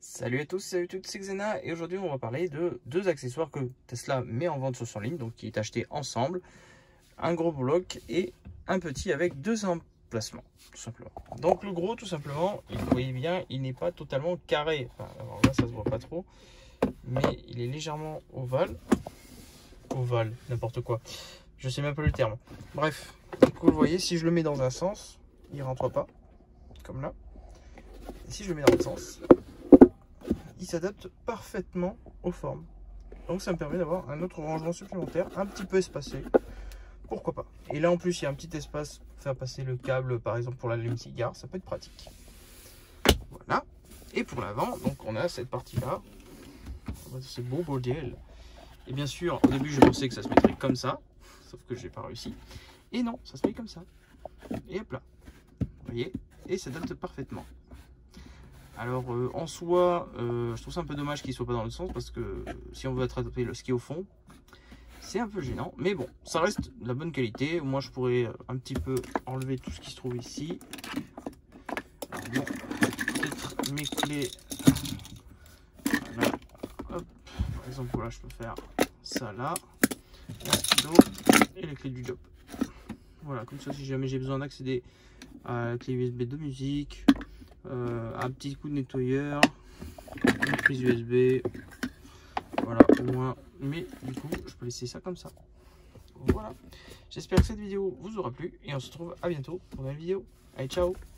Salut à tous, salut à toutes, c'est Xena et aujourd'hui on va parler de deux accessoires que Tesla met en vente sur son ligne, donc qui est acheté ensemble, un gros bloc et un petit avec deux emplacements, tout simplement. Donc le gros, tout simplement, vous voyez bien, il n'est pas totalement carré, enfin, alors là ça se voit pas trop, mais il est légèrement ovale, n'importe quoi, je sais même pas le terme. Bref, donc vous le voyez, si je le mets dans un sens, il rentre pas, comme là, et si je le mets dans l'autre sens, il s'adapte parfaitement aux formes. Donc ça me permet d'avoir un autre rangement supplémentaire, un petit peu espacé, pourquoi pas. Et là en plus il y a un petit espace pour faire passer le câble, par exemple pour l'allume-cigare, ça peut être pratique. Voilà. Et pour l'avant, donc on a cette partie là, ce beau modèle. Et bien sûr, au début je pensais que ça se mettrait comme ça, sauf que j'ai pas réussi. Et non, ça se met comme ça. Et hop là, vous voyez, et ça s'adapte parfaitement. Alors en soi, je trouve ça un peu dommage qu'il soit pas dans le sens parce que si on veut attraper le ski au fond, c'est un peu gênant. Mais bon, ça reste de la bonne qualité. Moi, je pourrais un petit peu enlever tout ce qui se trouve ici. Alors bon, peut-être mes clés. Voilà. Hop. Par exemple, voilà, je peux faire ça là, un stylo et les clés du job. Voilà, comme ça, si jamais j'ai besoin d'accéder à la clé USB de musique. Un petit coup de nettoyeur, une prise USB, voilà au moins, mais du coup je peux laisser ça comme ça. Voilà, j'espère que cette vidéo vous aura plu et on se retrouve à bientôt pour une nouvelle vidéo. Allez, ciao.